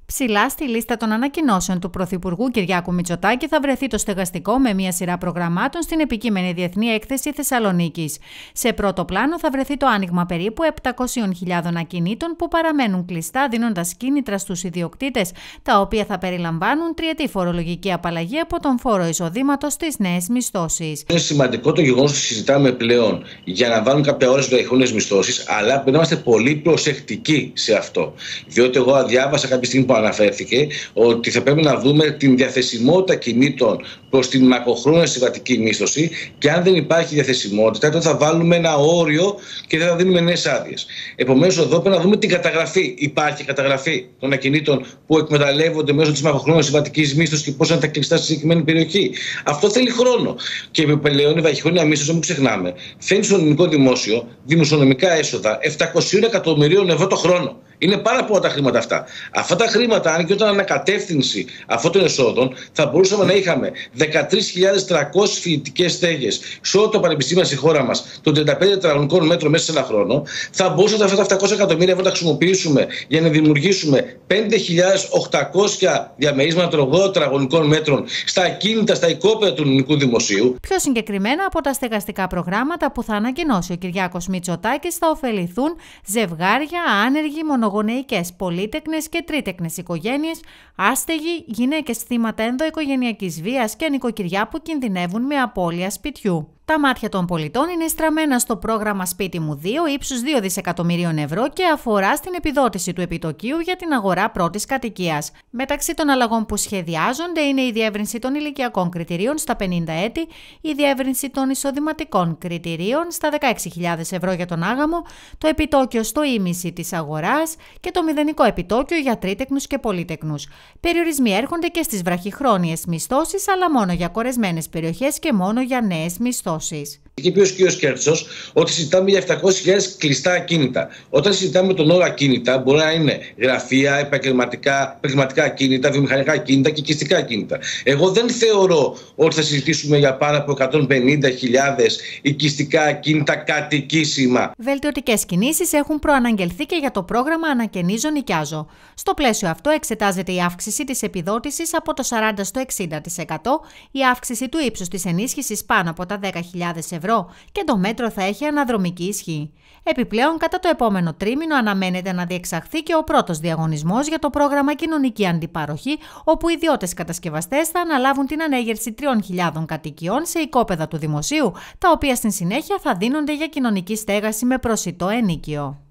Ψηλά στη λίστα των ανακοινώσεων του Πρωθυπουργού Κυριάκου Μητσοτάκη θα βρεθεί το στεγαστικό με μια σειρά προγραμμάτων στην επικείμενη Διεθνή Έκθεση Θεσσαλονίκης. Σε πρώτο πλάνο θα βρεθεί το άνοιγμα περίπου 700.000 ακινήτων που παραμένουν κλειστά, δίνοντας κίνητρα στους ιδιοκτήτες, τα οποία θα περιλαμβάνουν τριετή φορολογική απαλλαγή από τον φόρο εισοδήματος στις νέες μισθώσεις. Είναι σημαντικό το γεγονός ότι συζητάμε πλέον για να βάλουν κάποια όρια στις βραχυχρόνιες μισθώσεις, αλλά πρέπει να είμαστε πολύ προσεκτικοί σε αυτό. Διότι εγώ διάβασα κάποια στιγμή που αναφέρθηκε ότι θα πρέπει να δούμε την διαθεσιμότητα κινήτων προς την μακροχρόνια συμβατική μίσθωση, και αν δεν υπάρχει διαθεσιμότητα, τότε θα βάλουμε ένα όριο και δεν θα δίνουμε νέες άδειες. Επομένως, εδώ πρέπει να δούμε την καταγραφή. Υπάρχει καταγραφή των ακινήτων που εκμεταλλεύονται μέσω της μακροχρόνιας συμβατικής μίσθωσης και πώς είναι τα κλειστά στη συγκεκριμένη περιοχή. Αυτό θέλει χρόνο. Και επιπλέον η βραχυχρόνια μίσθωση, μην ξεχνάμε, φέρνει στο ελληνικό δημόσιο δημοσιονομικά έσοδα 700 εκατομμυρίων ευρώ το χρόνο. Είναι πάρα πολλά τα χρήματα αυτά. Αυτά τα χρήματα, αν και όταν ανακατεύθυνση αυτών των εσόδων, θα μπορούσαμε να είχαμε 13.300 φοιτητικές στέγες σε όλο το πανεπιστήμιο στη χώρα μας, των 35 τετραγωνικών μέτρων μέσα σε ένα χρόνο, θα μπορούσαμε αυτά τα 700 εκατομμύρια ευρώ να τα χρησιμοποιήσουμε για να δημιουργήσουμε 5.800 διαμερίσματα των 80 τετραγωνικών μέτρων στα ακίνητα, στα οικόπεδα του ελληνικού δημοσίου. Πιο συγκεκριμένα, από τα στεγαστικά προγράμματα που θα ανακοινώσει ο Κυριάκος Μητσοτάκης, θα ωφεληθούν ζευγάρια, άνεργοι, μονογονεϊκές, πολύτεκνες και τρίτεκνες οικογένειες, άστεγοι, γυναίκες θύματα ενδοοικογενειακής βίας και νοικοκυριά που κινδυνεύουν με απώλεια σπιτιού. Τα μάτια των πολιτών είναι στραμμένα στο πρόγραμμα Σπίτι μου 2 ύψους 2 δισεκατομμυρίων ευρώ και αφορά στην επιδότηση του επιτοκίου για την αγορά πρώτης κατοικίας. Μεταξύ των αλλαγών που σχεδιάζονται είναι η διεύρυνση των ηλικιακών κριτηρίων στα 50 έτη, η διεύρυνση των εισοδηματικών κριτηρίων στα 16.000 ευρώ για τον άγαμο, το επιτόκιο στο ήμιση της αγοράς και το μηδενικό επιτόκιο για τρίτεκνους και πολύτεκνους. Περιορισμοί έρχονται και στις βραχυχρόνιες μισθώσεις, αλλά μόνο για κορεσμένες περιοχές και μόνο για νέες μισθώσεις. Είχε πει ο κ. Κέρτσος ότι συζητάμε για 700.000 κλειστά ακίνητα. Όταν συζητάμε τον όρο ακίνητα, μπορεί να είναι γραφεία, επαγγελματικά ακίνητα, βιομηχανικά ακίνητα και οικιστικά ακίνητα. Εγώ δεν θεωρώ ότι θα συζητήσουμε για πάνω από 150.000 οικιστικά ακίνητα κατοικήσιμα. Βελτιωτικές κινήσεις έχουν προαναγγελθεί και για το πρόγραμμα Ανακαινίζω Νοικιάζω. Στο πλαίσιο αυτό εξετάζεται η αύξηση της επιδότησης από το 40% στο 60%, η αύξηση του ύψους της ενίσχυσης πάνω από τα 10.000 ευρώ και το μέτρο θα έχει αναδρομική ισχύ. Επιπλέον, κατά το επόμενο τρίμηνο αναμένεται να διεξαχθεί και ο πρώτος διαγωνισμός για το πρόγραμμα Κοινωνική Αντιπαροχή, όπου ιδιώτες κατασκευαστές θα αναλάβουν την ανέγερση 3.000 κατοικιών σε οικόπεδα του δημοσίου, τα οποία στην συνέχεια θα δίνονται για κοινωνική στέγαση με προσιτό ενίκιο.